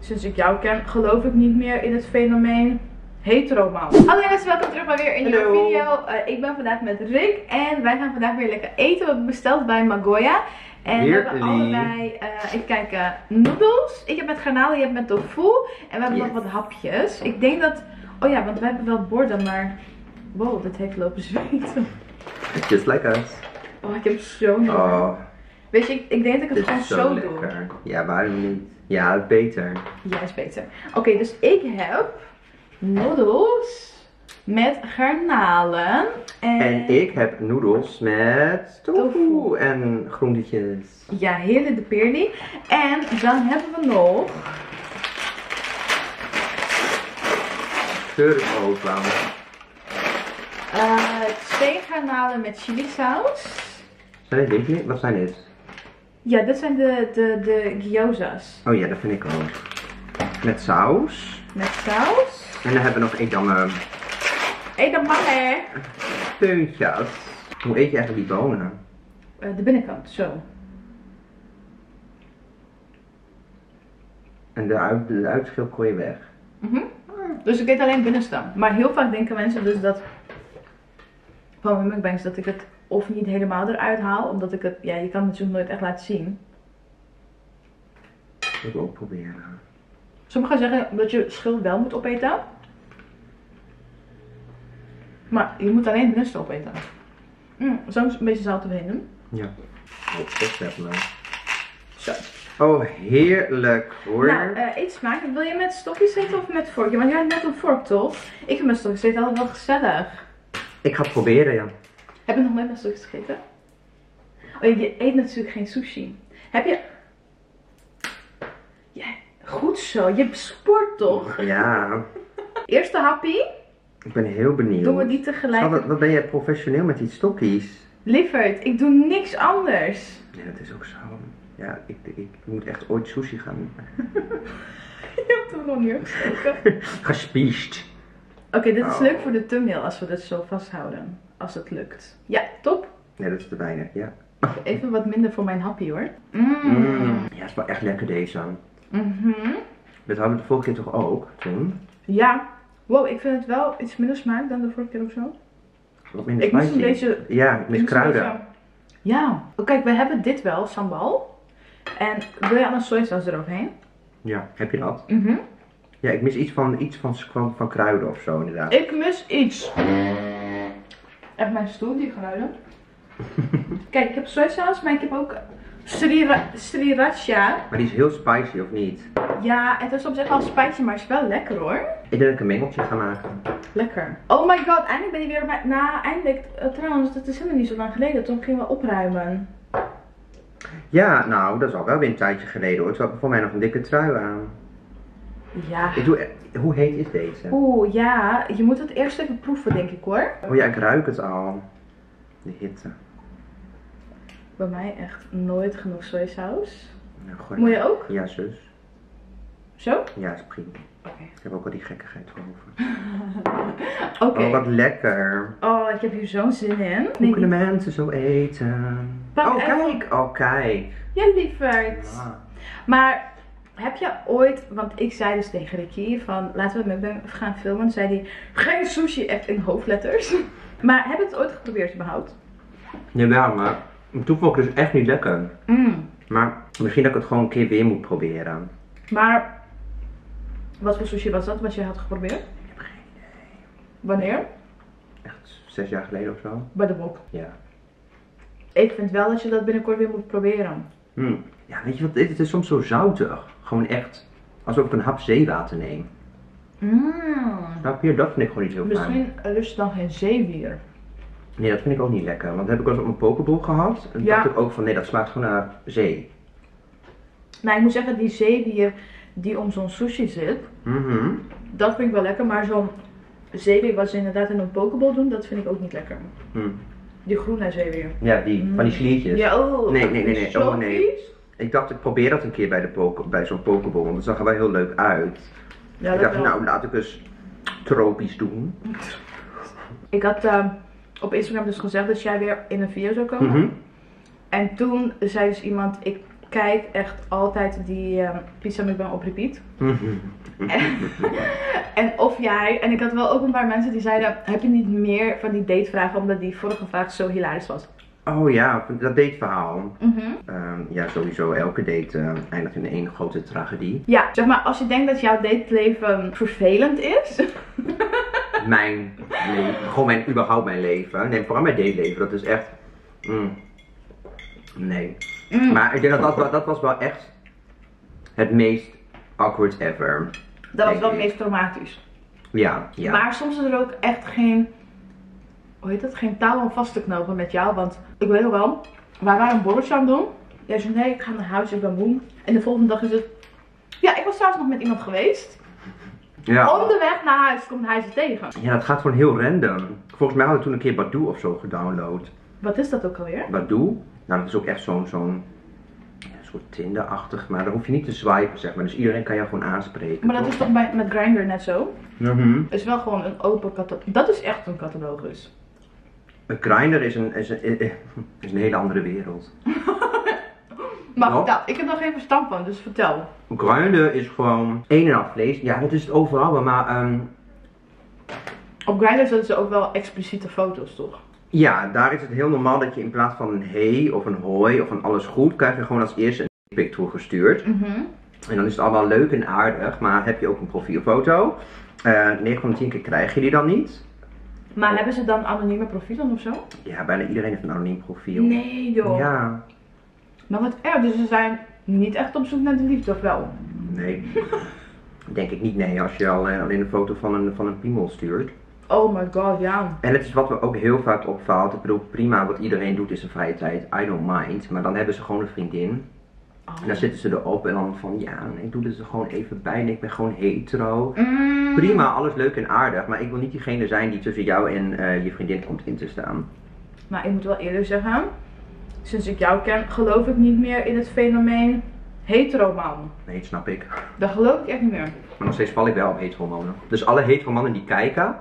sinds ik jou ken, geloof ik niet meer in het fenomeen hetero man. Hallo jongens, welkom terug bij weer een nieuwe video. Ik ben vandaag met Rick en wij gaan vandaag weer lekker eten. We hebben besteld bij Magoya. En we hebben allebei, even kijken, noedels. Ik heb met garnalen, je hebt met tofu. En we hebben nog wat hapjes. Ik denk dat, oh ja, want we hebben wel borden, maar wow, dit heeft lopen zweten. Just like us. Oh, ik heb zo heel erg. Weet je, ik denk dat ik het gewoon zo doe. Ja, waarom niet? Ja, beter. Ja, is beter. Oké, dus ik heb noedels met garnalen. En ik heb noedels met tofu en groentjes. Ja, hele de perlie. En dan hebben we nog Geurkopa. 2 garnalen met chili saus. Zijn dit niet? Wat zijn dit? Ja, dit zijn de gyoza's. Oh ja, dat vind ik ook. Met saus. Met saus. En dan hebben we nog edamame. Edamame. Puntjes. Hoe eet je eigenlijk die bonen? De binnenkant, zo. En de uitschil gooi je weg. Dus ik eet alleen binnenste. Maar heel vaak denken mensen dus dat van mijn mukbangs dat ik het of niet helemaal eruit haal. Omdat ik het, ja, je kan het natuurlijk nooit echt laten zien. Dat wil ik ook proberen. Sommigen zeggen dat je schil wel moet opeten. Maar je moet alleen binnenste opeten. Zou ik een beetje zout erin doen? Ja. Zo. Oh, heerlijk hoor. Nou, eet smaak. Wil je met stokjes eten of met vorkje? Want jij hebt net een vork, toch? Ik vind met stokjes eten altijd wel gezellig. Ik ga het proberen, ja. Heb je nog nooit met stokjes gegeten? Oh, je eet natuurlijk geen sushi. Heb je... Ja, goed zo. Je sport toch? Ja. Eerste happie. Ik ben heel benieuwd. Doen we die tegelijk? Wat ben jij professioneel met die stokjes? Lieverd, ik doe niks anders. Ja, dat is ook zo. Ja, ik moet echt ooit sushi gaan. Je hebt hem nog niet opgestoken. Gespiesd. Oké, dit is leuk voor de thumbnail als we dit zo vasthouden. Als het lukt. Ja, top. Nee, dat is te weinig, ja. Even wat minder voor mijn happie hoor. Ja, het is wel echt lekker deze. Dat hadden we de vorige keer toch ook, toen? Ja. Wow, ik vind het wel iets minder smaak dan de vorige keer of zo. Wat minder Ik mis spicy. een beetje... Ja, ik mis kruiden. Ja. Oh, kijk, we hebben dit wel, sambal. En wil je anders sojasaus eroverheen? Ja, heb je dat? Ja, ik mis iets van kruiden of zo, inderdaad. Ik mis iets. Even mijn stoel, die geluiden. Kijk, ik heb sojasaus, maar ik heb ook sriracha. Maar die is heel spicy, of niet? Ja, het is op zich wel spicy, maar het is wel lekker hoor. Ik denk dat ik een mengeltje ga maken. Lekker. Oh my god, eindelijk ben je weer bij... Nou, eindelijk, trouwens, dat is helemaal niet zo lang geleden. Toen gingen we opruimen. Ja, nou, dat is al wel weer een tijdje geleden hoor. Ik had voor mij nog een dikke trui aan. Ja. Hoe heet is deze? Oeh, ja. Je moet het eerst even proeven, denk ik hoor. Oh ja, ik ruik het al. De hitte. Bij mij echt nooit genoeg sojasaus. Nou, Moet je ook? Ja, zus. Zo? Ja, is prima. Oké. Ik heb ook al die gekkigheid over. Oké. Oh, wat lekker. Oh, ik heb hier zo'n zin in. Hoe kunnen mensen zo eten? Pak Oh, even. kijk. Oh, kijk. Ja, lieverd. Ja. Maar heb je ooit, want ik zei dus tegen Ricky van laten we met even gaan filmen. Toen zei hij geen sushi, echt in hoofdletters. Maar heb je het ooit geprobeerd überhaupt? Jawel, maar toen vond ik het dus echt niet lekker. Maar misschien dat ik het gewoon een keer weer moet proberen. Maar wat voor sushi was dat wat je had geprobeerd? Ik heb geen idee. Wanneer? Echt 6 jaar geleden of zo. Bij de Bob. Ja. Ik vind wel dat je dat binnenkort weer moet proberen. Ja, weet je wat, het is soms zo zoutig. Gewoon echt, alsof ik een hap zeewater neem. Snap je? Dat vind ik gewoon niet heel fijn. Misschien lust dan geen zeewier. Nee, dat vind ik ook niet lekker. Want dat heb ik wel eens op mijn pokeball gehad. En dacht ik ook van, nee, dat smaakt gewoon naar zee. Nou, ik moet zeggen, die zeewier die om zo'n sushi zit, dat vind ik wel lekker. Maar zo'n zeewier wat ze inderdaad in een pokeball doen, dat vind ik ook niet lekker. Die groene zeewier. Ja, die van die sliertjes. Ja, oh. Nee. Zo Oh nee. vies. Ik dacht, ik probeer dat een keer bij zo'n pokeball, want dat zag er wel heel leuk uit. Ja, ik dacht, wel. nou, laat ik eens tropisch doen. Ik had op Instagram dus gezegd dat jij weer in een video zou komen. En toen zei dus iemand, ik kijk echt altijd die pizza mukbang op repeat. En of jij, en ik had wel ook een paar mensen die zeiden, heb je niet meer van die datevragen omdat die vorige vraag zo hilarisch was? Oh ja, dat dateverhaal. Ja, sowieso elke date eindigt in één grote tragedie. Ja, zeg maar als je denkt dat jouw dateleven vervelend is. Mijn leven, gewoon überhaupt mijn leven. Nee, vooral mijn dateleven, dat is echt... nee. Maar ik denk dat was wel echt het meest awkward ever. Dat was wel het meest traumatisch. Ja. Maar soms is er ook echt geen, hoe heet dat, geen touw om vast te knopen met jou. Want ik weet nog wel, wij waren een borreltje aan het doen. Jij zei nee, ik ga naar huis, ik ben moe. En de volgende dag is het, ja, ik was trouwens nog met iemand geweest. Ja. Onderweg naar huis komt hij ze tegen. Ja, dat gaat gewoon heel random. Volgens mij hadden we toen een keer Badoo of zo gedownload. Wat is dat ook alweer? Badoo? Nou, dat is ook echt zo'n soort Tinder-achtig, maar daar hoef je niet te swipen, zeg maar. Dus iedereen kan jou gewoon aanspreken. Maar dat is toch met Grindr net zo? Het is wel gewoon een open catalogus. Dat is echt een catalogus. Grindr is een hele andere wereld. Maar vertel, ik heb nog geen verstand van, dus vertel. Grindr is gewoon een en al vlees. Ja, dat is het overal, maar op Grindr zetten ze ook wel expliciete foto's, toch? Ja, daar is het heel normaal dat je in plaats van een hey of een hoi of een alles goed, krijg je gewoon als eerste een pic toegestuurd. En dan is het allemaal leuk en aardig, maar heb je ook een profielfoto. 9 van de 10 keer krijg je die dan niet. Maar hebben ze dan anonieme profielen of zo? Ja, bijna iedereen heeft een anoniem profiel. Nee joh. Ja. Maar wat erg, dus ze zijn niet echt op zoek naar de liefde, of wel? Nee. Denk ik niet, nee, als je alleen een foto van een piemel stuurt. Oh my god, ja. En het is wat me ook heel vaak opvalt. Ik bedoel, prima, wat iedereen doet is een vrije tijd. I don't mind. Maar dan hebben ze gewoon een vriendin. En dan zitten ze erop en dan van, ja, ik doe er gewoon even bij en ik ben gewoon hetero. Prima, alles leuk en aardig. Maar ik wil niet diegene zijn die tussen jou en je vriendin komt in te staan. Maar ik moet wel eerlijk zeggen, sinds ik jou ken, geloof ik niet meer in het fenomeen hetero man. Nee, dat snap ik. Dat geloof ik echt niet meer. Maar nog steeds val ik wel op hetero mannen. Dus alle hetero mannen die kijken...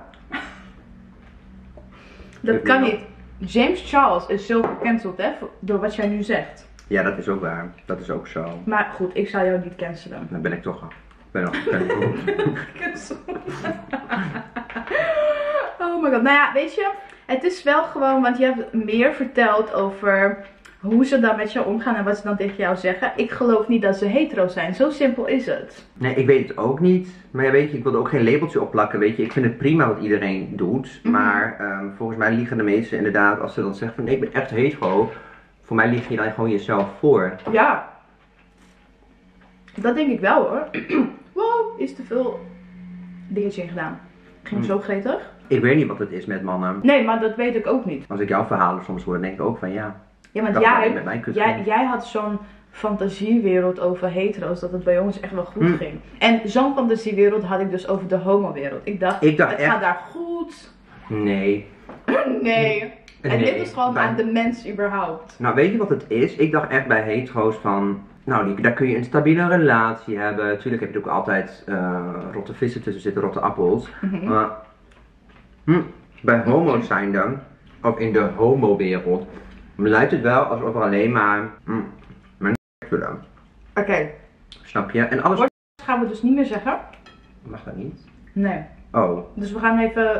Dat kan niet. James Charles is zo gecanceld, hè, door wat jij nu zegt. Ja, dat is ook waar. Dat is ook zo. Maar goed, ik zou jou niet cancelen. Dan ben ik toch al. Ben goed. Oh my god. Nou ja, weet je, het is wel gewoon, want je hebt meer verteld over hoe ze dan met jou omgaan en wat ze dan tegen jou zeggen. Ik geloof niet dat ze hetero zijn. Zo simpel is het. Nee, ik weet het ook niet. Maar ja, weet je, ik wilde ook geen labeltje opplakken, weet je. Ik vind het prima wat iedereen doet. Maar volgens mij liegen de meesten inderdaad, als ze dan zeggen van nee, ik ben echt hetero. Voor mij lieg je dan gewoon jezelf voor. Ja. Dat denk ik wel hoor. Wow, is te veel dingetje in gedaan. Ging zo gretig. Ik weet niet wat het is met mannen. Nee, maar dat weet ik ook niet. Als ik jouw verhalen soms hoor, denk ik ook van ja. Ja, want jij had zo'n fantasiewereld over hetero's, dat het bij ons echt wel goed ging. En zo'n fantasiewereld had ik dus over de homo-wereld. Ik dacht het echt... gaat daar goed. Nee. Nee. En dit is gewoon aan de mens überhaupt. Nou, weet je wat het is? Ik dacht echt bij hetero's van... Nou, daar kun je een stabiele relatie hebben. Tuurlijk heb je ook altijd rotte vissen tussen zitten, rotte appels. Maar bij homo's zijn dan, of in de homo-wereld, lijkt het wel alsof er alleen maar mensen willen. Oké. Snap je? En alles... gaan we dus niet meer zeggen. Mag dat niet? Nee. Oh. Dus we gaan even,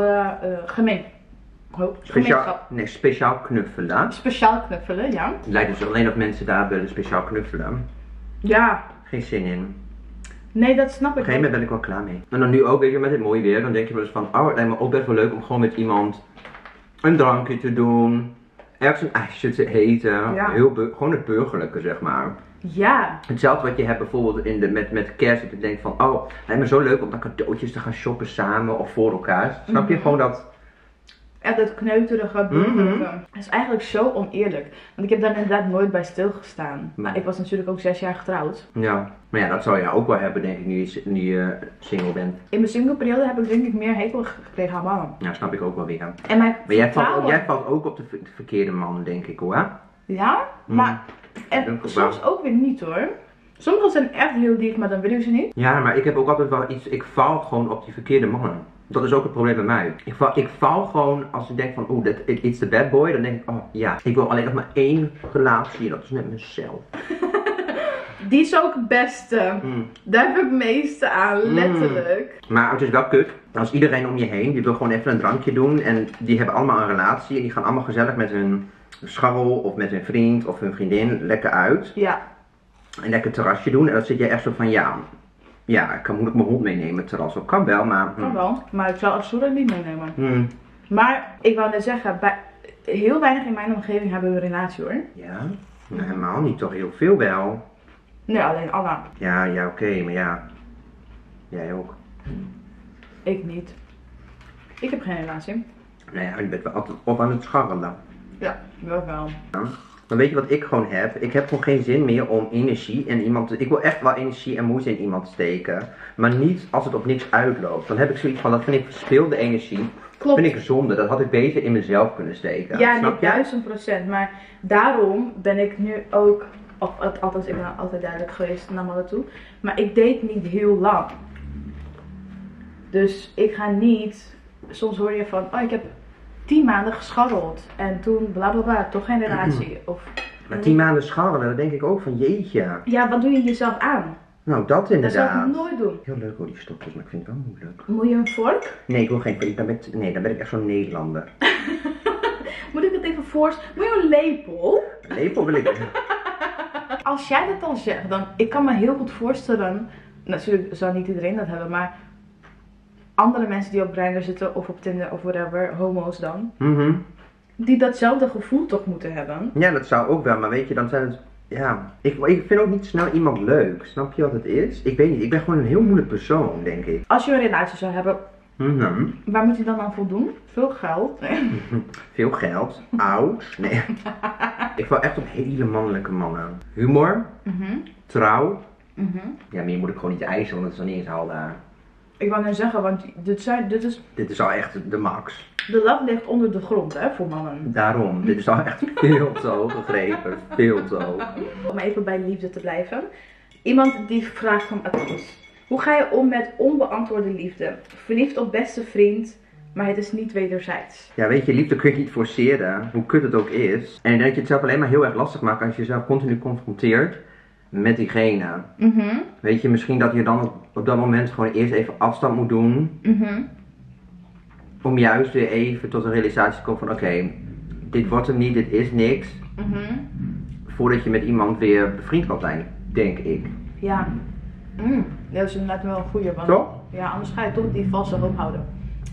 speciaal knuffelen. Speciaal knuffelen, ja. Het lijkt dus alleen dat mensen daar willen speciaal knuffelen. Ja. Geen zin in. Nee, dat snap ik. Op een gegeven moment ben ik wel klaar mee. En dan nu ook, weet je, met dit mooie weer, dan denk je wel eens van, oh, het lijkt me ook best wel leuk om gewoon met iemand een drankje te doen. Ergens een ijsje te eten. Ja. Gewoon het burgerlijke, zeg maar. Ja. Hetzelfde wat je hebt bijvoorbeeld met kerst. Dat je denkt van, oh, het lijkt me zo leuk om dan cadeautjes te gaan shoppen samen of voor elkaar. Snap je gewoon dat... Echt het kneuterige, burgerlijke. Dat is eigenlijk zo oneerlijk. Want ik heb daar inderdaad nooit bij stilgestaan. Maar ik was natuurlijk ook 6 jaar getrouwd. Ja, maar ja, dat zou je ook wel hebben, denk ik, nu je single bent. In mijn single-periode heb ik denk ik meer hekel gekregen aan mannen. Ja, snap ik ook wel weer. En maar jij valt ook op de verkeerde mannen, denk ik hoor. Ja, maar en soms ook weer niet hoor. Sommigen zijn echt heel lief, maar dan wil ik ze niet. Ja, maar ik heb ook altijd wel iets, ik val gewoon op die verkeerde mannen. Dat is ook het probleem bij mij. Ik val gewoon als ik denk van, oeh, it's the bad boy. Dan denk ik, oh ja, ik wil alleen nog maar 1 relatie. Dat is met mezelf. Die is ook het beste. Daar heb ik het meeste aan, letterlijk. Maar het is wel kut. Als iedereen om je heen, die wil gewoon even een drankje doen. En die hebben allemaal een relatie. En die gaan allemaal gezellig met hun scharrel of met hun vriend of hun vriendin lekker uit. Ja. Een lekker terrasje doen. En dan zit je echt zo van, ja, ik kan moeilijk mijn hond meenemen het terras op. Kan wel, maar... Kan wel, maar ik zou Azura niet meenemen. Maar ik wou net zeggen, heel weinig in mijn omgeving hebben een relatie hoor. Ja? Nou, helemaal niet, toch heel veel wel. Nee, alleen Anna. Ja, oké, maar ja. Jij ook. Ik niet. Ik heb geen relatie. Nou ja, je bent wel altijd op aan het scharrelen. Ja, wel. Ja. Maar weet je wat ik gewoon heb? Ik heb gewoon geen zin meer om energie in iemand te... Ik wil echt wel energie en moeite in iemand steken. Maar niet als het op niks uitloopt. Dan heb ik zoiets van, dat vind ik verspilde energie. Klopt. Vind ik zonde. Dat had ik beter in mezelf kunnen steken. Ja, snap je? niet 1000%. Maar daarom ben ik nu ook... Althans, ik ben altijd duidelijk geweest naar mannen toe. Maar ik date niet heel lang. Dus ik ga niet... Soms hoor je van, ik heb 10 maanden gescharreld. En toen blablabla, toch geen relatie. Of... Maar 10 maanden scharrelen, dan denk ik ook van jeetje. Ja, wat doe je jezelf aan? Nou, dat inderdaad. Dat zou ik nooit doen. Heel leuk hoor, die stokjes, maar ik vind het wel moeilijk. Moet je een vork? Nee, ik wil geen... Dan ben ik echt zo'n Nederlander. Moet ik het even voorstellen? Moet je een lepel? Een lepel wil ik... Als jij dat al zegt, dan... Ik kan me heel goed voorstellen... Natuurlijk zou niet iedereen dat hebben, maar... Andere mensen die op Grindr zitten of op Tinder of whatever, homo's dan. Die datzelfde gevoel toch moeten hebben. Ja, dat zou ook wel, maar weet je, dan zijn het... Ja, ik vind ook niet snel iemand leuk. Snap je wat het is? Ik weet niet, ik ben gewoon een heel moeilijk persoon, denk ik. Als je een relatie zou hebben, waar moet je dan aan voldoen? Veel geld? Nee. Veel geld. Oud. Nee. Ik val echt op hele mannelijke mannen. Humor. Trouw. Ja, meer moet ik gewoon niet eisen, want dat is dan niet eens haalbaar. Ik wou net zeggen, want dit is al echt de max. De lat ligt onder de grond, hè, voor mannen. Daarom, dit is al echt veel te hoog gegrepen. Veel te hoog. Om even bij liefde te blijven. Iemand die vraagt om advies. Hoe ga je om met onbeantwoorde liefde? Verliefd op beste vriend, maar het is niet wederzijds. Ja, weet je, liefde kun je niet forceren, hoe kut het ook is. En ik denk dat je het zelf alleen maar heel erg lastig maakt als je jezelf continu confronteert met diegene. Weet je, misschien dat je dan op dat moment gewoon eerst even afstand moet doen. Om juist weer even tot een realisatie te komen van oké, dit wordt hem niet, dit is niks. Voordat je met iemand weer bevriend kan zijn, denk ik. Ja. Dat is inderdaad wel een goeie. Want... Toch? Ja, anders ga je toch die valse hoop houden.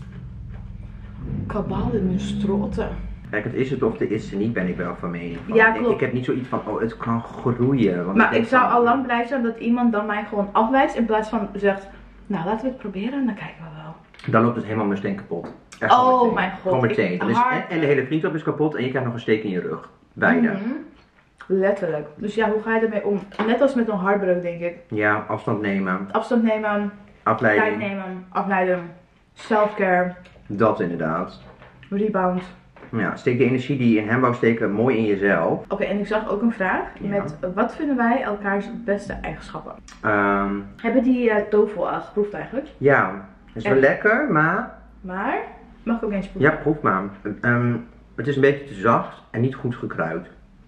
Kabal in mijn stroten. Kijk, het is het of het is ze niet, ben ik wel van mening. Ja, klopt. Ik heb niet zoiets van, het kan groeien. Want maar ik zou al lang blij zijn dat iemand dan mij gewoon afwijst in plaats van zegt, nou laten we het proberen en dan kijken we wel. Dan loopt het helemaal mijn steen kapot. Echt oh mijn god. Gewoon meteen. En de hele vriendschap is kapot en je krijgt nog een steek in je rug. Beide. Letterlijk. Dus ja, hoe ga je ermee om? Net als met een hartbreuk, denk ik. Ja, afstand nemen. Afstand nemen. Afleiding. Tijd nemen. Afleiden. Selfcare. Dat inderdaad. Rebound. Ja, steek de energie die je in hem wou steken mooi in jezelf. Oké, en ik zag ook een vraag met wat vinden wij elkaars beste eigenschappen? Hebben die tofu al geproefd eigenlijk? Ja, is wel lekker, maar... Maar? Mag ik ook eens proeven? Ja, proef maar. Het is een beetje te zacht en niet goed gekruid.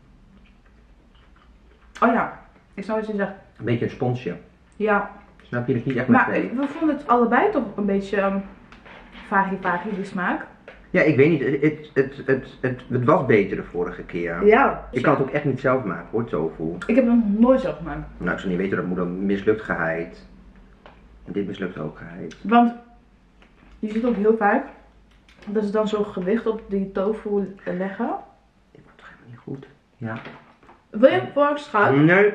Oh ja, ik zou het zeggen. Een beetje een sponsje. Ja. Snap je, dus niet echt met maar twee. we vonden het allebei toch een beetje vagi die smaak. Ja, ik weet niet. Het was beter de vorige keer. Ja. Ik kan het ook echt niet zelf maken hoor, tofu. Ik heb het nog nooit zelf gemaakt. Nou, ik zou niet weten dat moeder mislukt geheid. En dit mislukt ook geheid. Want je ziet ook heel vaak dat ze dan zo'n gewicht op die tofu leggen. Dit wordt toch helemaal niet goed? Ja. Wil je een vork, schat? Nee.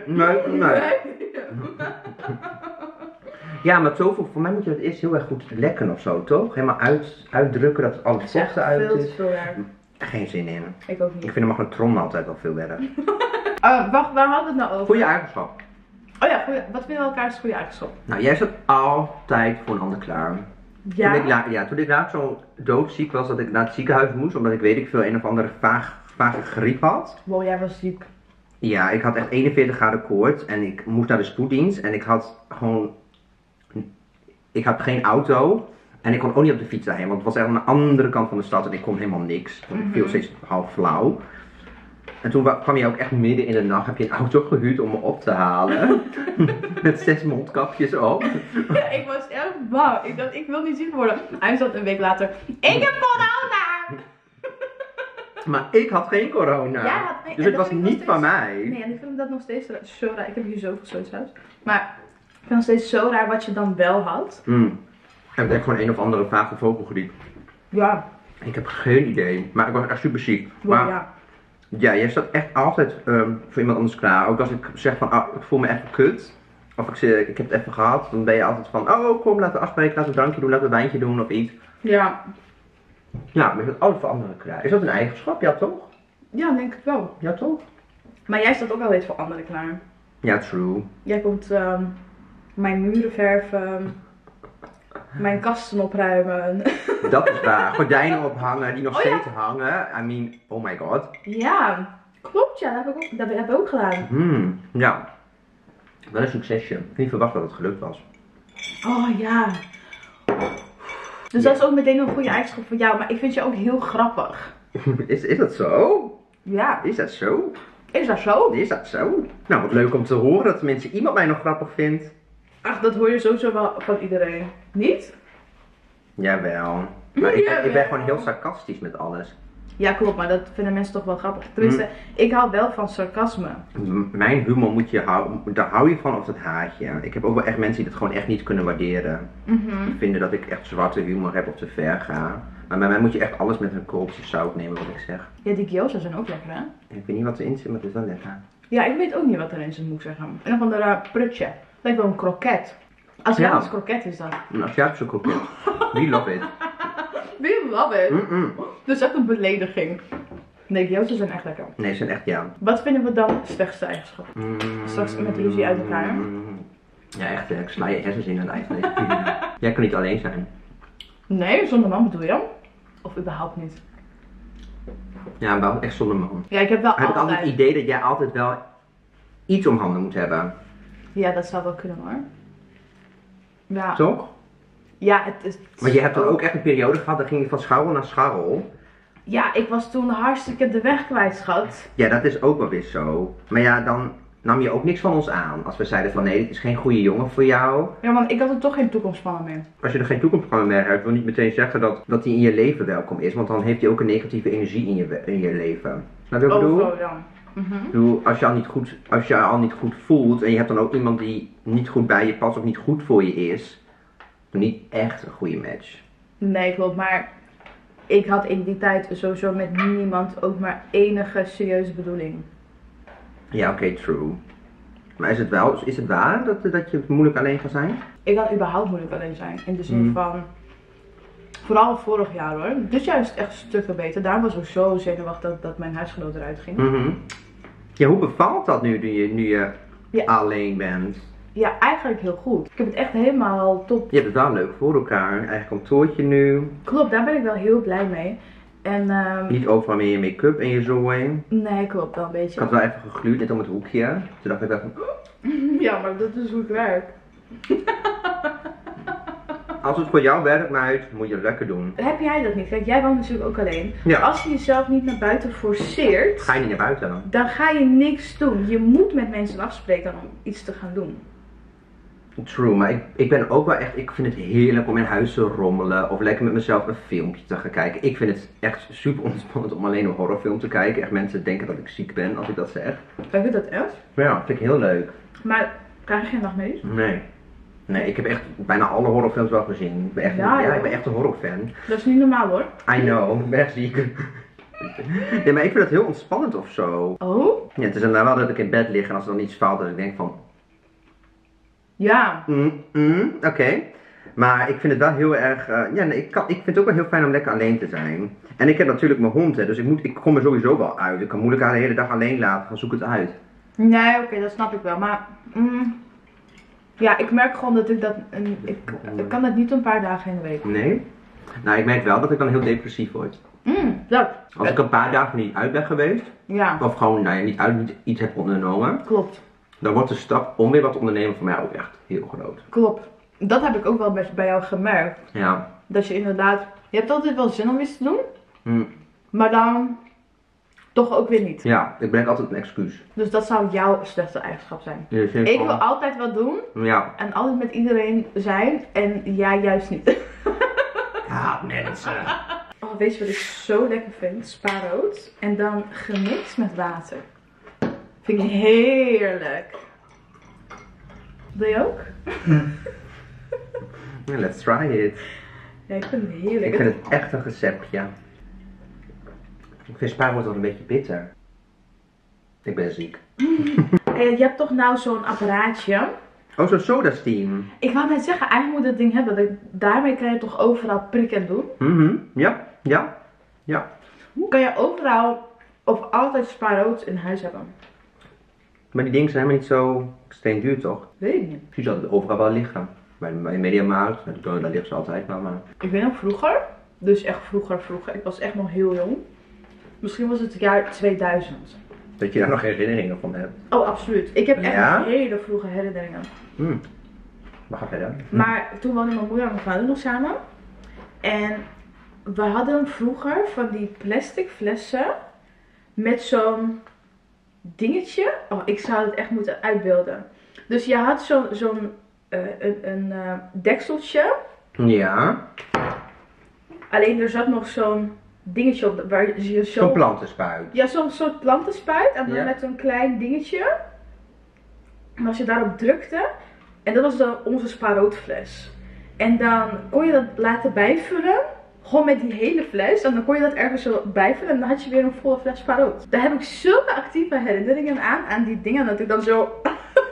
Ja, maar tofu, voor mij moet je het eerst heel erg goed lekken of zo, toch? Helemaal uitdrukken dat al het vocht eruit veel is. te veel werk. Geen zin in. Ik ook niet. Ik vind hem magnetron altijd wel veel werk. Wacht, waar hadden we het nou over? Goeie eigenschap. Oh ja, wat vinden we elkaars goede eigenschap? Nou, jij staat altijd voor een ander klaar. Ja? Toen ik laatst zo doodziek was dat ik naar het ziekenhuis moest, omdat ik weet ik veel een of andere vage griep had. Wow, jij was ziek. Ja, ik had echt 41 graden koorts en ik moest naar de spoeddienst en ik had gewoon... Ik had geen auto en ik kon ook niet op de fiets daarheen, want het was echt aan de andere kant van de stad en ik kon helemaal niks. Ik viel steeds half flauw. En toen kwam je ook echt midden in de nacht, heb je een auto gehuurd om me op te halen. Met 6 mondkapjes op. Ja, ik was echt bang. Ik dacht, ik wil niet ziek worden. Hij zat een week later. Ik heb corona! Maar ik had geen corona. Ja, nee, dus het was niet van mij. Nee, en ik vind dat nog steeds zo raar. Ik heb hier zoveel zoiets uit. Maar ik vind het nog steeds zo raar wat je dan wel had. Ik heb echt gewoon een of andere vage vogelgriep. Ja. Ik heb geen idee. Maar ik was echt super ziek. Maar Ja. ja, jij staat echt altijd voor iemand anders klaar. Ook als ik zeg van, ik voel me even kut. Of ik heb het even gehad. Dan ben je altijd van, oh kom, laten we afspreken. Laten we een drankje doen, laten we een wijntje doen of iets. Ja. Ja, maar je bent altijd voor anderen klaar. Is dat een eigenschap? Ja, toch? Ja, denk ik wel. Ja, toch? Maar jij staat ook altijd voor anderen klaar. Ja, true. Jij komt mijn muren verven. Mijn kasten opruimen. Dat is waar. Gordijnen ophangen die nog Oh, ja. steeds hangen. I mean, oh my god. Ja, klopt ja. Dat heb ik ook gedaan. Ja. Wel een succesje. Ik had niet verwacht dat het gelukt was. Oh ja. Dus dat is ook meteen een goede eigenschap voor jou. Maar ik vind je ook heel grappig. Is dat zo? Ja. Is dat zo? Is dat zo? Is dat zo? Nou, wat leuk om te horen dat tenminste iemand mij nog grappig vindt. Ach, dat hoor je sowieso wel van iedereen. Niet? Jawel. Maar ik ben Jawel. gewoon heel sarcastisch met alles. Ja, klopt. Maar dat vinden mensen toch wel grappig. Tenminste, ik hou wel van sarcasme. Mijn humor moet je houden. Daar hou je van of dat haat je. Ik heb ook wel echt mensen die dat gewoon echt niet kunnen waarderen. Die vinden dat ik echt zwarte humor heb of te ver ga. Maar bij mij moet je echt alles met een korreltje zout nemen wat ik zeg. Ja, die gyoza zijn ook lekker, hè? Ik weet niet wat erin zit, maar het is wel lekker. Ja, ik weet ook niet wat erin zit, moet ik zeggen. En dan van de prutje. Lijkt wel een kroket. Als het Ja. als kroket is dan. Een Aziatische kroket. We love it. We love it. Dat is echt een belediging. Nee, gyoza zijn echt lekker. Nee, ze zijn echt ja. Wat vinden we dan slechtste eigenschap? Straks met ruzie uit elkaar. Ja, echt. Ik sla je hersens in een eigenlijk. Jij kan niet alleen zijn. Nee, zonder man bedoel je? Of überhaupt niet? Ja, wel echt zonder man. Ja, ik heb wel Ik heb altijd het idee dat jij altijd wel iets om handen moet hebben. Ja, dat zou wel kunnen hoor. Ja. Toch? Ja, het is... Want je hebt dan ook echt een periode gehad, dan ging je van scharrel naar scharrel. Ja, ik was toen hartstikke de weg kwijt, schat. Ja, dat is ook wel weer zo. Maar ja, dan nam je ook niks van ons aan. Als we zeiden van nee, dit is geen goede jongen voor jou. Ja, want ik had er toch geen toekomstplannen meer. Als je er geen toekomstplannen meer hebt, wil niet meteen zeggen dat hij in je leven welkom is. Want dan heeft hij ook een negatieve energie in je leven. Snap je wat ik bedoel? Zo dan. Ik bedoel, als je al niet goed voelt en je hebt dan ook iemand die niet goed bij je past of niet goed voor je is, dan niet echt een goede match. Nee, klopt. Maar ik had in die tijd sowieso met niemand ook maar enige serieuze bedoeling. Ja, oké, true. Maar is het waar dat je moeilijk alleen kan zijn? Ik kan überhaupt moeilijk alleen zijn. In de zin van... Vooral vorig jaar hoor. Dit jaar is het echt stukken beter. Daarom was ik zo zenuwachtig dat mijn huisgenoot eruit ging. Ja, hoe bevalt dat nu je Ja. alleen bent? Ja, eigenlijk heel goed. Ik heb het echt helemaal top. Je hebt het wel leuk voor elkaar. Eigen kantoortje nu. Klopt, daar ben ik wel heel blij mee. En Niet overal meer je make-up en je zooi. nee, klopt wel een Ik beetje. had wel even gegluurd net om het hoekje. Toen dacht ik wel van, Ja, maar dat is hoe het werkt. als het voor jou werkt, meid, moet je het lekker doen. Heb jij dat niet? Kijk, jij woont natuurlijk ook alleen. Ja. Als je jezelf niet naar buiten forceert, Ga je niet naar buiten? dan ga je niks doen. Je moet met mensen afspreken om iets te gaan doen. True, maar ik ben ook wel echt, ik vind het heerlijk om in huis te rommelen of lekker met mezelf een filmpje te gaan kijken. Ik vind het echt super ontspannend om alleen een horrorfilm te kijken. Echt mensen denken dat ik ziek ben als ik dat zeg. Kijk je dat echt? Maar ja, vind ik heel leuk. Maar krijg je geen nachtmerries? Nee. Nee, ik heb echt bijna alle horrorfilms wel gezien. Ik ben echt, Ja, joh. ik ben echt een horrorfan. Dat is niet normaal hoor. I know, ik ben echt ziek. Nee, maar ik vind het heel ontspannend of zo. Oh? Ja, het is dan wel dat ik in bed lig en als er dan iets valt, dat ik denk van... Ja. Oké. Maar ik vind het wel heel erg... ja, nee, ik vind het ook wel heel fijn om lekker alleen te zijn. En ik heb natuurlijk mijn hond, hè, dus ik kom er sowieso wel uit. Ik kan moeilijk haar de hele dag alleen laten, dan zoek het uit. Nee, oké, dat snap ik wel. Maar ja, ik merk gewoon dat ik dat... Ik kan dat niet een paar dagen in de week. Nee? Nou, ik merk wel dat ik dan heel depressief word. Dat. Als ik een paar dagen niet uit ben geweest, Ja, of gewoon nou ja, niet iets heb ondernomen, klopt. dan wordt de stap om weer wat te ondernemen voor mij ook echt heel groot. Klopt. Dat heb ik ook wel bij jou gemerkt. Ja. Dat je inderdaad... Je hebt altijd wel zin om iets te doen. Hm. Maar dan toch ook weer niet. Ja, ik ben altijd een excuus. Dus dat zou jouw slechte eigenschap zijn. Dus Ik wil altijd wat doen. Ja. En altijd met iedereen zijn. En jij juist niet. Ja, mensen. Oh, weet je wat ik zo lekker vind? Spaarrood. En dan gemixt met water. Vind ik heerlijk. Wil je ook? Let's try it. Ja, ik vind het heerlijk. Ik vind het echt een receptje. Ik vind spaarrood wel een beetje bitter. Ik ben ziek. Je hebt toch nou zo'n apparaatje. Oh, zo'n sodasteam. Ik wou net zeggen, eigenlijk moet dat ding hebben. Daarmee kan je toch overal prikken doen? Ja, ja, ja. Hoe kan je overal of altijd spaarrood in huis hebben? Maar die dingen zijn helemaal niet zo extreem duur, toch? Weet ik niet. Je zal het overal wel liggen. Bij Mediamarkt, daar liggen ze altijd wel, maar... Ik weet nog vroeger, dus echt vroeger. Ik was echt nog heel jong. Misschien was het jaar 2000. Dat je daar nog herinneringen van hebt. Oh, absoluut. Ik heb echt Ja? hele vroege herinneringen. Maar ga verder. Maar toen woonden mijn moeder en mijn vader nog samen. En we hadden vroeger van die plastic flessen met zo'n dingetje. Oh, ik zou het echt moeten uitbeelden. Dus je had zo'n dekseltje. Ja. Alleen er zat nog zo'n dingetje op waar je zo... Zo'n plantenspuit. Ja, zo'n soort plantenspuit. En dan Ja. met zo'n klein dingetje. En als je daarop drukte. En dat was dan onze spaarroodfles. En dan kon je dat laten bijvullen. Gewoon met die hele fles. En dan kon je dat ergens zo bijvullen. En dan had je weer een volle fles spaarrood. Daar heb ik zulke actieve herinneringen aan. Aan die dingen dat ik dan zo...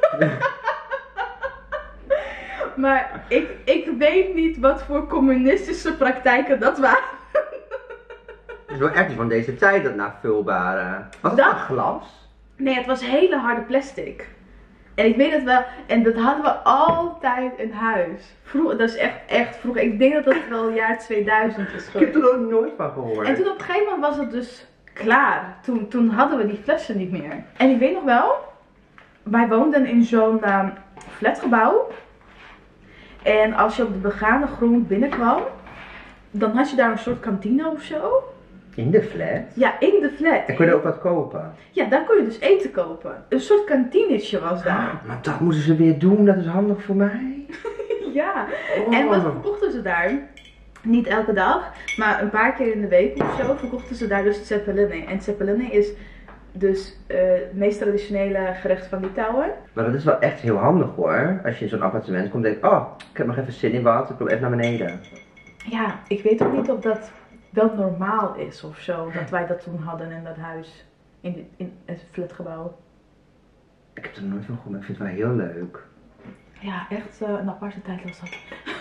Maar ik weet niet wat voor communistische praktijken dat waren. Het is wel echt van deze tijd, dat navulbare. Was het Dat- van glas? Nee, het was hele harde plastic. En ik weet het wel. En dat hadden we altijd in huis. Vroeger, dat is echt vroeger. Ik denk dat dat wel jaar 2000 is Ik heb geweest. er ook nooit van gehoord. En toen op een gegeven moment was het dus klaar. Toen hadden we die flessen niet meer. En ik weet nog wel. Wij woonden in zo'n flatgebouw. En als je op de begane grond binnenkwam. Dan had je daar een soort kantine of zo. In de flat? Ja, in de flat. En kon je er ook wat kopen? Ja, daar kon je dus eten kopen. Een soort kantinetje was daar. Maar dat moeten ze weer doen, dat is handig voor mij. Ja. Oh. En wat verkochten ze daar? Niet elke dag, maar een paar keer in de week of zo verkochten ze daar dus ceppelinne. En ceppelinne is dus het meest traditionele gerecht van Litouwen. Maar dat is wel echt heel handig hoor. Als je in zo'n appartement komt en denkt, oh, ik heb nog even zin in wat, ik wil even naar beneden. Ja, ik weet ook niet of dat wel normaal is of zo, dat wij dat toen hadden in dat huis. In het flatgebouw. Ik heb er nooit van gehoord, maar ik vind het wel heel leuk. Ja, echt een aparte tijd was dat.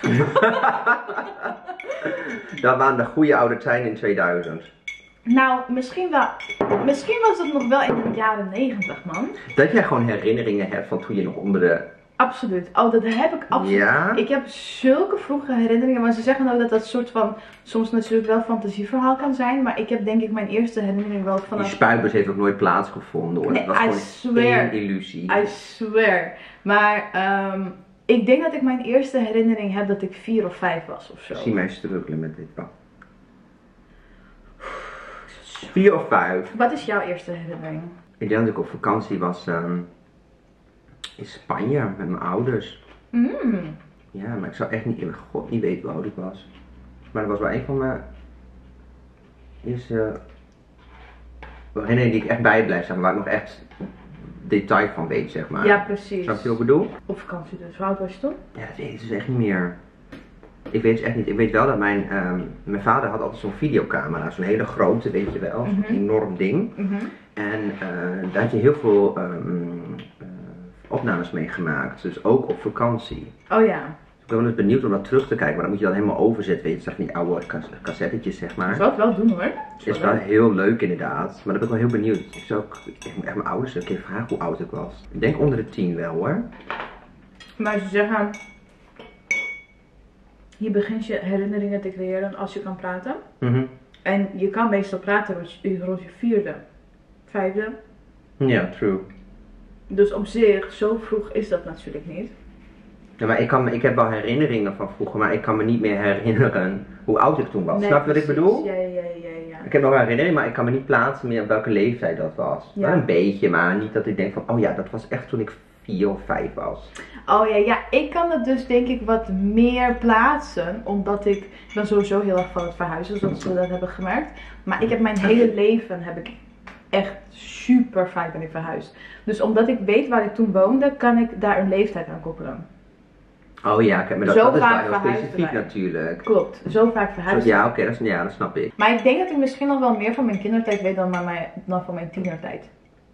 Dat waren de goede oude tijden in 2000. Nou, misschien was het nog wel in de jaren 90, man. Dat jij gewoon herinneringen hebt van toen je nog onder de... Absoluut. Oh, dat heb ik absoluut. Ja? Ik heb zulke vroege herinneringen. Maar ze zeggen ook dat dat soort van soms natuurlijk wel fantasieverhaal kan zijn. Maar ik heb denk ik mijn eerste herinnering wel Die vanaf... spuitbus heeft ook nooit plaatsgevonden hoor. Nee, Het was I gewoon swear. één illusie. I swear. Maar ik denk dat ik mijn eerste herinnering heb dat ik 4 of 5 was of zo. Zie mij struggelen met dit. 4 of 5. Wat is jouw eerste herinnering? Ik denk dat ik op vakantie was in Spanje met mijn ouders. Ja, maar ik zou echt niet in god niet weten hoe oud ik was. Maar dat was wel een van mijn eerste herinneringen die ik echt bijblijf, zeg maar, waar ik nog echt detail van weet, zeg maar. Ja, precies. Snap je wat ik bedoel? Op vakantie dus. Hoe oud was je toen? Ja, dat weet ik dus echt niet meer. Ik weet het echt niet. Ik weet wel dat mijn vader had altijd zo'n videocamera, zo'n hele grote, weet je wel, zo'n enorm ding. En daar had je heel veel opnames mee gemaakt, dus ook op vakantie. Oh ja. Ik ben wel eens benieuwd om dat terug te kijken, maar dan moet je dan helemaal overzetten, weet je, het zijn die oude cassettetjes, zeg maar. Dat zou ik wel doen hoor. Het is wel heel leuk inderdaad, maar dan ben ik wel heel benieuwd. Ik zou ook echt mijn ouders een keer vragen hoe oud ik was. Ik denk onder de 10 wel hoor. Maar ze zeggen, je begint je herinneringen te creëren als je kan praten. En je kan meestal praten rond je 4e, 5e. Ja, true. Dus op zich, zo vroeg is dat natuurlijk niet. Ja, maar ik heb wel herinneringen van vroeger, maar ik kan me niet meer herinneren hoe oud ik toen was. Nee, Snap je wat ik precies. bedoel? Ja. Ik heb nog een herinnering, maar ik kan me niet plaatsen meer op welke leeftijd dat was. Ja. Wel een beetje, maar niet dat ik denk van, oh ja, dat was echt toen ik 4 of 5 was. Oh ja, ik kan het dus denk ik wat meer plaatsen. Omdat ik ben sowieso heel erg van het verhuizen, zoals we dat hebben gemerkt. Maar ik heb mijn hele leven, heb ik echt super vaak ben ik verhuisd. Dus omdat ik weet waar ik toen woonde, kan ik daar een leeftijd aan koppelen. Oh ja, kijk, maar Zo dat is wel vaak heel verhuisden specifiek wij. natuurlijk. Klopt, zo vaak verhuisd. Ja, oké, dat snap ik. Maar ik denk dat ik misschien nog wel meer van mijn kindertijd weet dan van mijn tienertijd.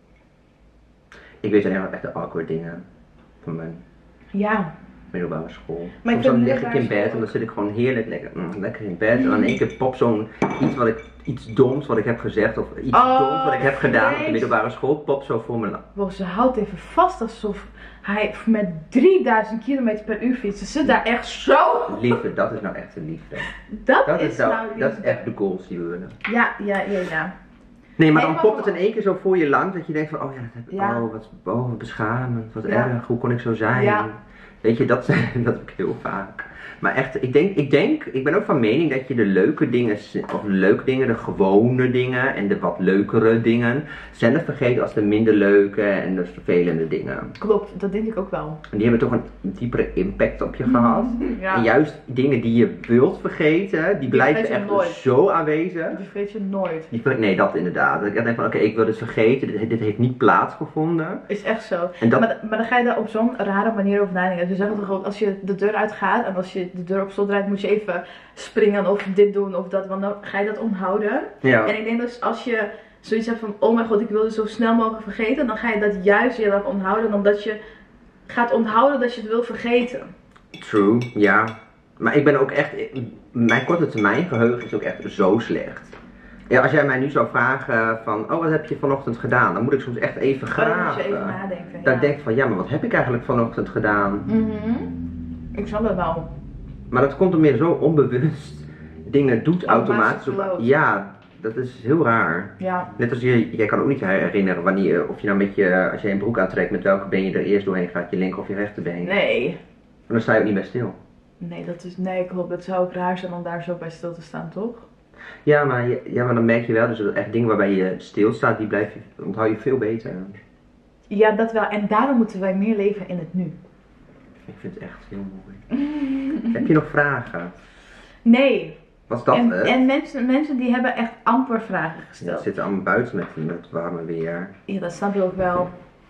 Ik weet alleen nog echt de awkward dingen van mijn Ja. middelbare school. Maar Soms ik dan vind lig ik in bed en dan zit ik gewoon heerlijk lekker in bed. En dan in één keer pop zo'n iets doms wat ik heb gezegd of iets doms wat ik heb gedaan op de middelbare school, pop zo voor me lang. Wow, ze houdt even vast alsof hij met 3000 km per uur fietst. Ze zit daar echt zo. Liefde, dat is nou echt een liefde. Dat is nou liefde. Dat is echt de goals die we willen. Ja. Nee, maar Nee, dan maar popt het voor- in één keer zo voor je lang dat je denkt van, oh ja, dat heb ik, Ja. wat beschamend, wat Ja. erg, hoe kon ik zo zijn? Ja. Weet je, dat heb ik heel vaak. Maar echt, ik ben ook van mening dat je de leuke dingen, de gewone dingen en de wat leukere dingen zelf vergeet als de minder leuke en de vervelende dingen. Klopt, dat denk ik ook wel. En die hebben toch een diepere impact op je gehad. Ja. En juist dingen die je wilt vergeten, die blijven vergeet je echt nooit. zo aanwezig. Die vergeet je nooit. Nee, dat inderdaad. Dat ik denk van, oké, ik wil dit vergeten, dit heeft niet plaatsgevonden. Is echt zo. En dat- Maar dan ga je daar op zo'n rare manier over nadenken. Ze zeggen toch ook, als je de deur uitgaat en als je de deur op slot draait, moet je even springen of dit doen of dat. Want dan ga je dat onthouden. Ja. En ik denk dus als je zoiets hebt van, oh mijn god, ik wil het zo snel mogelijk vergeten. Dan ga je dat juist heel erg onthouden. Dan dat je gaat onthouden dat je het wil vergeten. True, ja. Maar ik ben ook echt, mijn korte termijn geheugen is ook echt zo slecht. Ja, als jij mij nu zou vragen van, oh wat heb je vanochtend gedaan? Dan moet ik soms echt even Maar dan moet je graven. even nadenken. Dat ja. ik denk van, ja, maar wat heb ik eigenlijk vanochtend gedaan? Ik snap het wel. Maar dat komt omdat je zo onbewust dingen doet automatisch. float. Ja, dat is heel raar. Ja. Net als jij kan ook niet herinneren wanneer, of je nou als je een broek aantrekt, met welke been je er eerst doorheen gaat, je linker of je rechterbeen. Nee. Maar dan sta je ook niet bij stil. Nee, klopt. Het zou ook raar zijn om daar zo bij stil te staan, toch? Ja, maar dan merk je wel, dus dat echt dingen waarbij je stilstaat, die onthoud je veel beter. Ja, dat wel. En daarom moeten wij meer leven in het nu. Ik vind het echt heel mooi. Heb je nog vragen? Nee. Was dat het? En mensen die hebben echt amper vragen Ja, gesteld. we zitten allemaal buiten met het warme weer. Ja, dat snap je ook wel.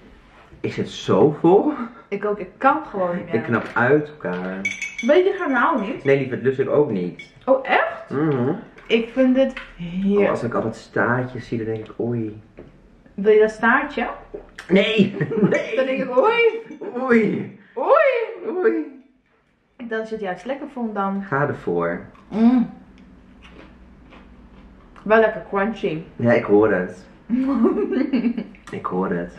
Ik zit zo vol. Ik ook. Ik kan gewoon niet meer. Ik knap uit elkaar. Weet je garnaal niet? Nee, lief, dat lust ik ook niet. Oh, echt? Mhm. Ik vind het Oh, heerlijk. als ik al dat staartje zie, dan denk ik, oei. Wil je dat staartje? Nee! Nee! Dan denk ik, oei. Oei! Oei. Oei! Dat is het juist lekker vond dan. Ga ervoor. Wel lekker crunchy. Ja, ik hoor het. Ik hoor het.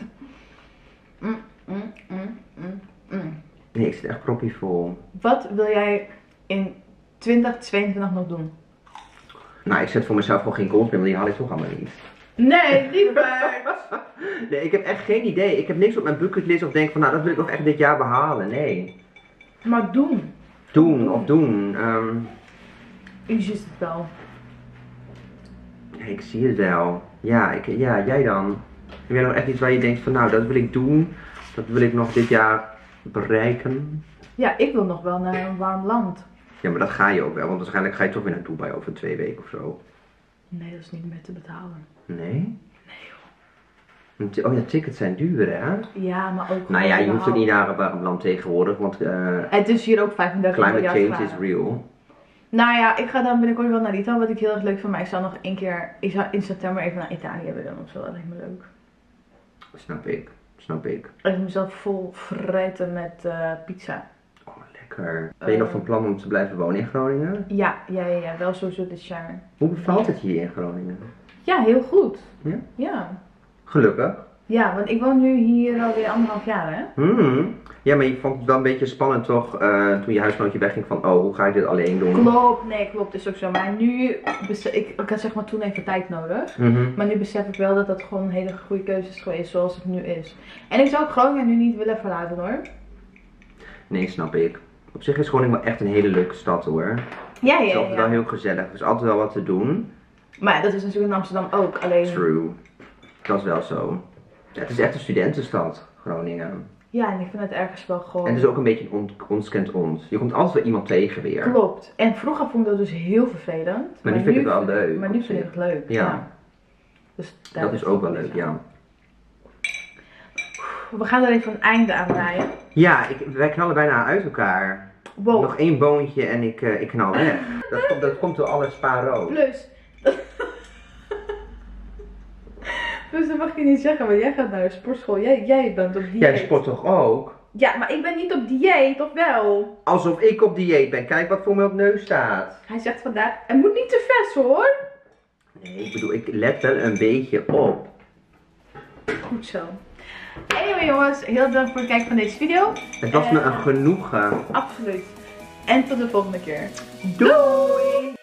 Nee, ik zit echt proppie vol. Wat wil jij in 2022 nog doen? Nou, ik zet voor mezelf gewoon geen goals meer, want die haal ik toch allemaal niet. Nee, lieverd. Nee, ik heb echt geen idee. Ik heb niks op mijn bucketlist of denk van, nou, dat wil ik nog echt dit jaar behalen. Nee. Maar doen. Doen. Je ziet het wel. Ik zie het wel. Ja, jij dan? Heb jij nog echt iets waar je denkt van, nou, dat wil ik doen. Dat wil ik nog dit jaar bereiken. Ja, ik wil nog wel naar een warm land. Ja, maar dat ga je ook wel, want waarschijnlijk ga je toch weer naar Dubai over 2 weken of zo. Nee, dat is niet meer te betalen. Nee? Nee. Oh ja, tickets zijn duur, hè? Ja, maar ook. Nou ja, je hoeft ook überhaupt. niet naar een warm land tegenwoordig, want Het is hier ook 35 climate miljard change is graden. real. Nou ja, ik ga dan binnenkort wel naar Italië, wat ik heel erg leuk vind. Maar ik zou nog één keer, ik zou in september even naar Italië willen of zo. Dat lijkt me leuk. Snap ik. Even mezelf vol vreten met pizza. Oh, lekker. Ben je nog van plan om te blijven wonen in Groningen? Ja, wel sowieso dit jaar. Hoe bevalt het hier in Groningen? Ja, heel goed. Ja? Ja. Gelukkig. Ja, want ik woon nu hier alweer 1,5 jaar, hè? Ja, maar je vond het wel een beetje spannend toch, toen je huisgenootje wegging van, oh, hoe ga ik dit alleen doen? Klopt, is ook zo. Maar nu, ik had zeg maar toen even tijd nodig. Maar nu besef ik wel dat dat gewoon een hele goede keuze is geweest zoals het nu is. En ik zou Groningen nu niet willen verlaten hoor. Nee, snap ik. Op zich is Groningen wel echt een hele leuke stad hoor. Ja, Het is altijd wel heel gezellig, er is altijd wel wat te doen. Maar ja, dat is natuurlijk in Amsterdam ook. Alleen... True. Dat is wel zo. Ja, het is echt een studentenstad, Groningen. Ja, en ik vind het ergens wel gewoon... En het is ook een beetje ons kent ons. Je komt altijd wel iemand tegen weer. Klopt. En vroeger vond ik dat dus heel vervelend. Maar nu vind ik het wel leuk. Maar nu vind ik het leuk, ja. Dus dat is ook wel leuk, ja. We gaan er even een einde aan draaien. Ja, wij knallen bijna uit elkaar. Wow. Nog 1 boontje en ik knal weg. Dat komt door alle spa rood. Plus... Dus dat mag je niet zeggen, want jij gaat naar de sportschool. Jij bent op dieet. Jij sport toch ook? Ja, maar ik ben niet op dieet, of wel? Alsof ik op dieet ben. Kijk wat voor me op neus staat. Hij zegt vandaag, het moet niet te vers hoor. Nee, ik bedoel, ik let wel een beetje op. Goed zo. Anyway jongens, heel bedankt voor het kijken van deze video. Het was me een genoegen. Absoluut. En tot de volgende keer. Doei!